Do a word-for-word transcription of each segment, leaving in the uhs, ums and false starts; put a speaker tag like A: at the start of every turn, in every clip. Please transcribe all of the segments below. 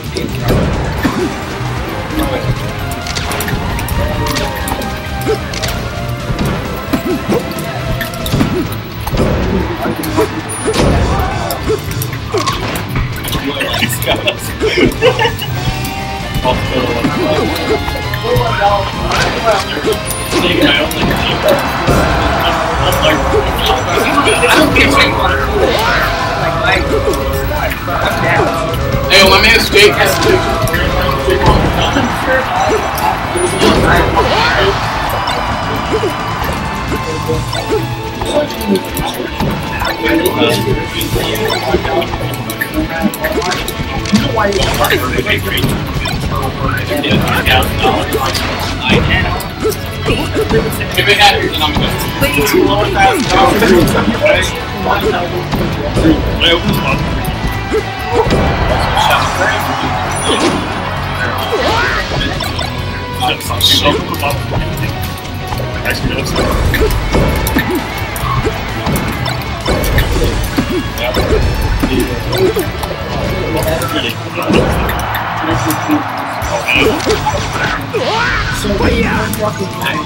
A: Hey, my man Jake has to If it happens, then I'm going So what you have fucking time?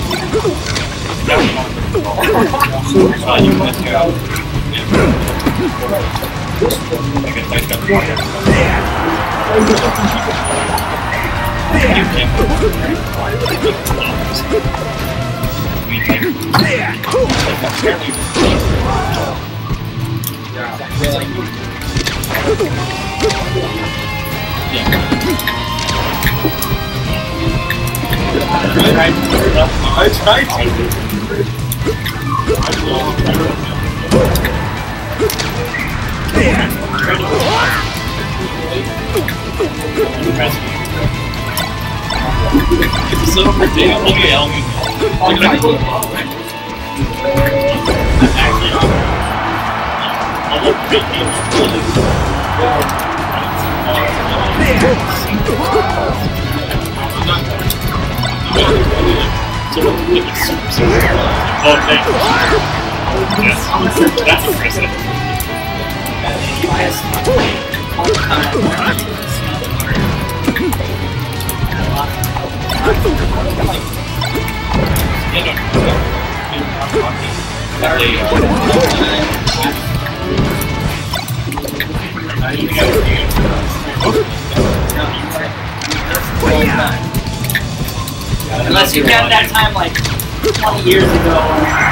A: I tried to. It's so ridiculous. Okay, I'll move. Actually, I'll look big games. Okay. Yes. That's impressive. Unless you count that time like twenty years ago.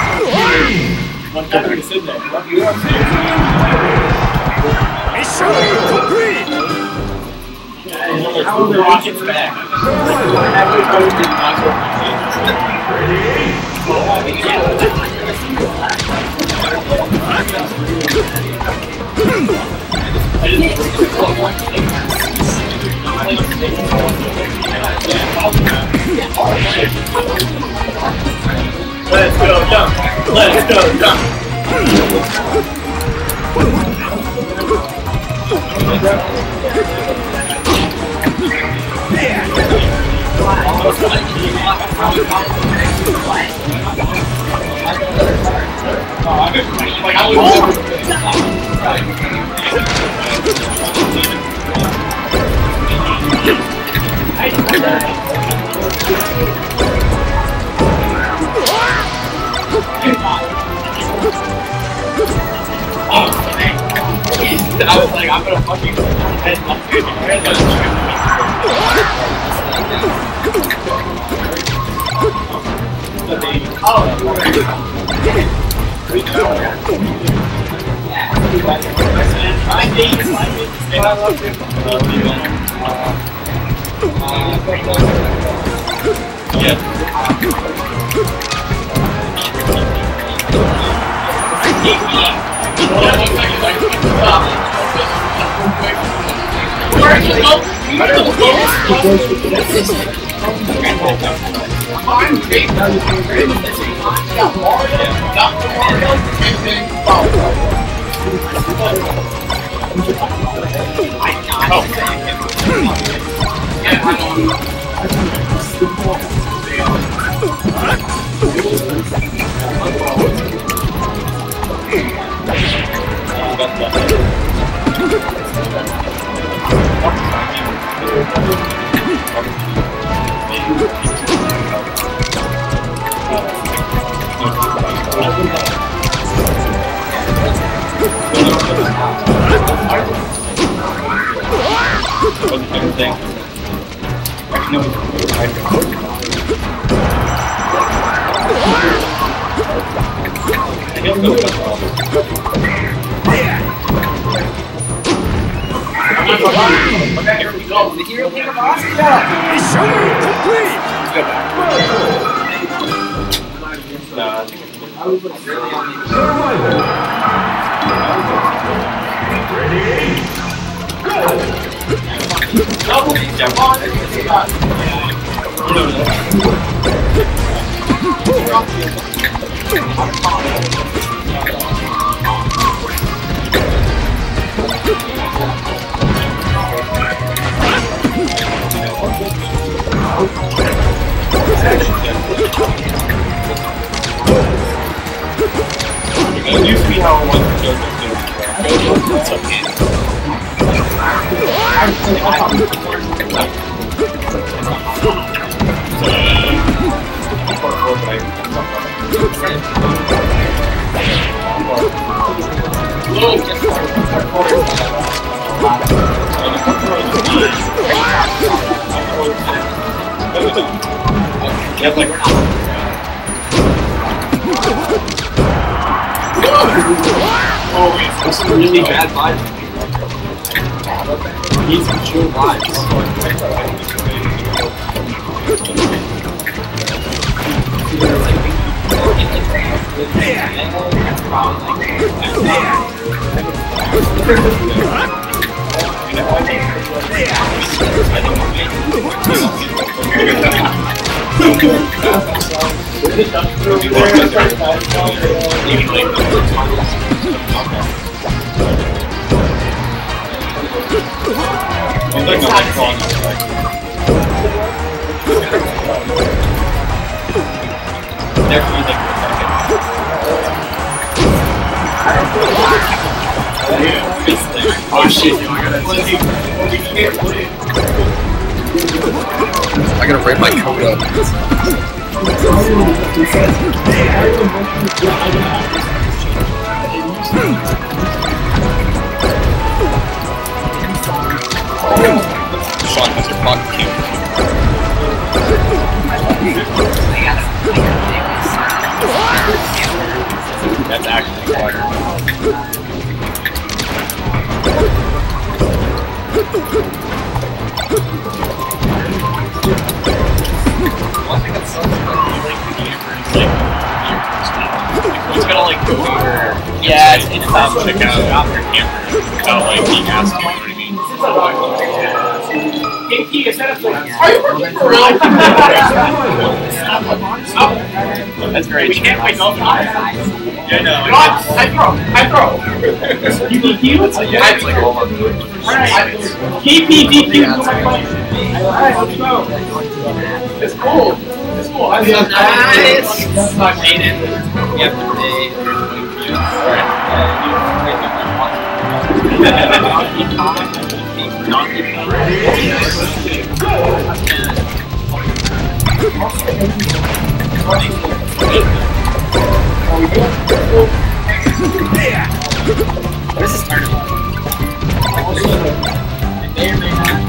A: Mission complete! How are the rockets back? Let's go, jump! Let's go, jump! I was like, I'm gonna fucking head up here. Oh, five days, five days. And I love it. Yeah. Here we go. The hero king of Austria.
B: Mission complete. Ready?
A: Double jump on it.
C: It used to be how it was to go to it's okay.
A: Oh, this is really bad vibes. Need some chill vibes.
C: Oh shit, I gotta break my code up. Sean has your fucking camera. That's actually fire. One thing that sucks about you like the camera is like it's gonna like go over. Yeah, it's it's not check out off your camera without like being asked, you know what I mean?
A: Hey, Key, is that a thing? Are you working for real?
C: That's very
A: We can't wait no time.
C: Yeah, no.
A: I throw. I throw. You D Q?
C: Yeah, it's like a Walmart.
A: Alright. K P D Q. Alright, let's go. It's cool. It's cool. I
C: That's nice.
A: That's not hated.
C: You have to pay.
A: This is turning on. It may or may not.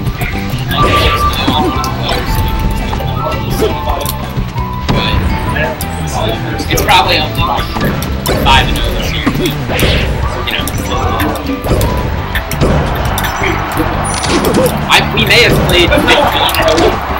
D: It's probably only like five and oh this year. You know, I, we may have played fifteen total.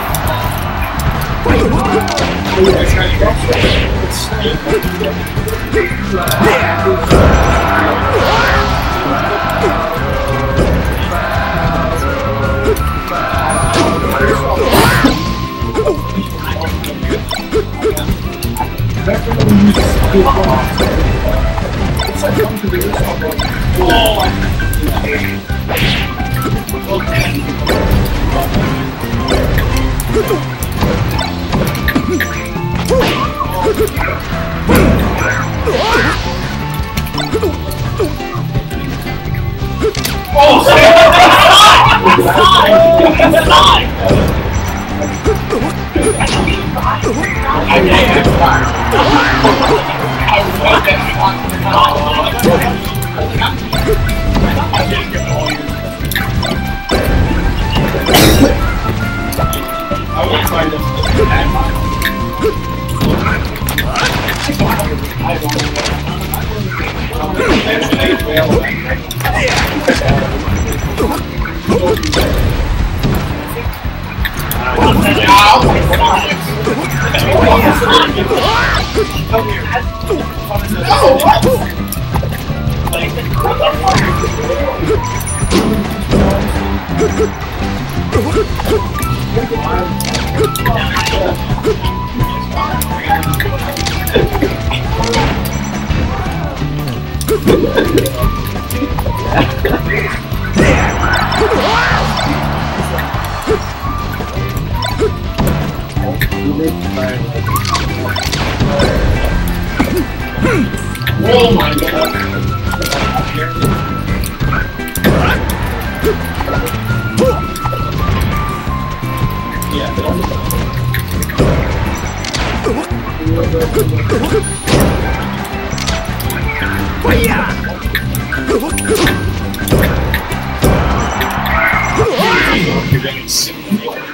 A: Oh, Oh my god.
C: You're gonna